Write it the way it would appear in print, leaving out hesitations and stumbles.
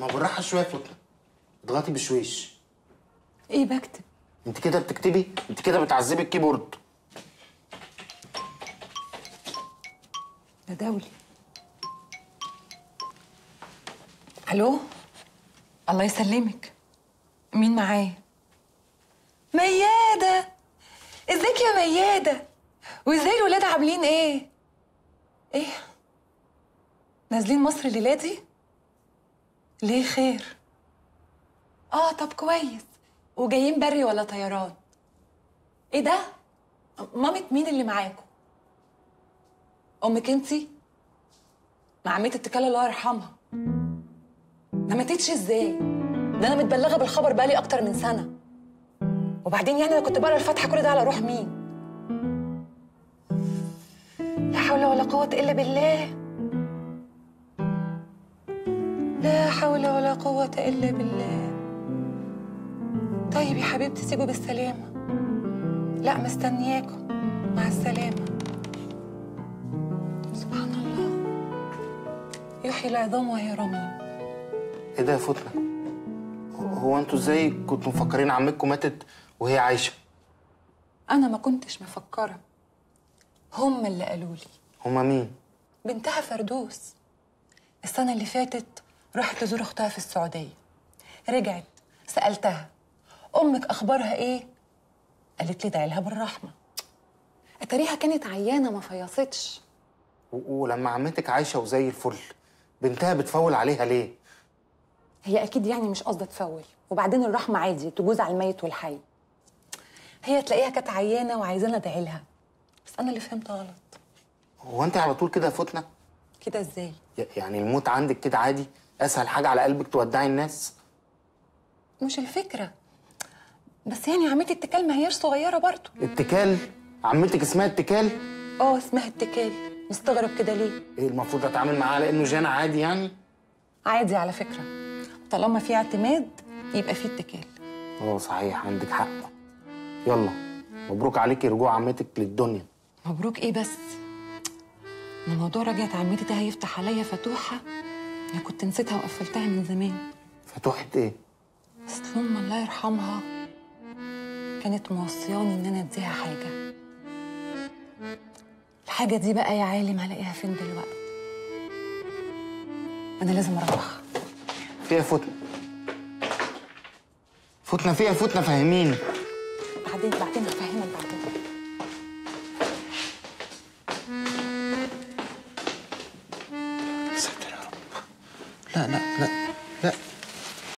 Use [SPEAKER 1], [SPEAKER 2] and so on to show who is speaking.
[SPEAKER 1] ما بالراحه شويه يا فتنه، اضغطي بشويش.
[SPEAKER 2] ايه بكتب؟
[SPEAKER 1] انت كده بتكتبي؟ انت كده بتعذبي الكيبورد.
[SPEAKER 2] ده دولي. الو، الله يسلمك. مين معايا؟ ميادة. ازيك يا ميادة؟ وازاي الولاد عاملين ايه؟ ايه؟ نازلين مصر الليلة دي؟ ليه خير؟ طب كويس. وجايين بري ولا طيران؟ ايه ده؟ مامة مين اللي معاكم؟ امك انتي؟ مع عمتي اتكال الله يرحمها. ما ماتتش ازاي؟ ده انا متبلغه بالخبر بقالي اكتر من سنه. وبعدين يعني انا كنت بقرا الفاتحه كل ده على روح مين؟ لا حول ولا قوه الا بالله. لا حول ولا قوه الا بالله. طيب يا حبيبتي سيبوا بالسلامه. لا مستنياكم. مع السلامه. سبحان الله، يحيي العظام وهي رميم.
[SPEAKER 1] ايه ده يا فتنه؟ هو انتوا ازاي كنتوا مفكرين عمتكم ماتت وهي عايشه؟
[SPEAKER 2] انا ما كنتش مفكره، هم اللي قالوا لي.
[SPEAKER 1] هما مين؟
[SPEAKER 2] بنتها فردوس. السنه اللي فاتت راحت تزور اختها في السعوديه. رجعت سالتها امك اخبارها ايه؟ قالت لي ادعي لها بالرحمه. اتاريها كانت عيانه ما فيصتش.
[SPEAKER 1] ولما عمتك عايشه وزي الفل، بنتها بتفول عليها ليه؟
[SPEAKER 2] هي اكيد يعني مش قصده تفول، وبعدين الرحمه عادي تجوز على الميت والحي. هي تلاقيها كانت عيانه وعايزانا ادعي لها، بس انا اللي فهمت غلط.
[SPEAKER 1] هو انت على طول كده يا فتنه؟
[SPEAKER 2] كده ازاي؟
[SPEAKER 1] يعني الموت عندك كده عادي؟ اسهل حاجه على قلبك تودعي الناس؟
[SPEAKER 2] مش الفكره، بس يعني عمتي اتكال ما هياش صغيره برضه.
[SPEAKER 1] اتكال؟ عمتك اسمها اتكال؟
[SPEAKER 2] اسمها اتكال. مستغرب كده ليه؟
[SPEAKER 1] ايه المفروض اتعامل معاها على انه جانا عادي يعني؟
[SPEAKER 2] عادي على فكره، طالما في اعتماد يبقى في اتكال.
[SPEAKER 1] صحيح عندك حق. يلا مبروك عليكي رجوع عمتك للدنيا.
[SPEAKER 2] مبروك ايه بس؟ انا موضوع رجعت عمتي ده هيفتح عليا فتوحه انا كنت نسيتها وقفلتها من زمان.
[SPEAKER 1] فتوحه ايه؟
[SPEAKER 2] اصل امي الله يرحمها كانت موصياني ان انا اديها حاجه. الحاجه دي بقى يا عالم هلاقيها فين دلوقتي. انا لازم اروح.
[SPEAKER 1] فيها فتنه؟ فتنه فيها فتنه، فهميني.
[SPEAKER 2] بعدين هفهمك بعدين.
[SPEAKER 1] ساتر يا رب. لا لا لا لا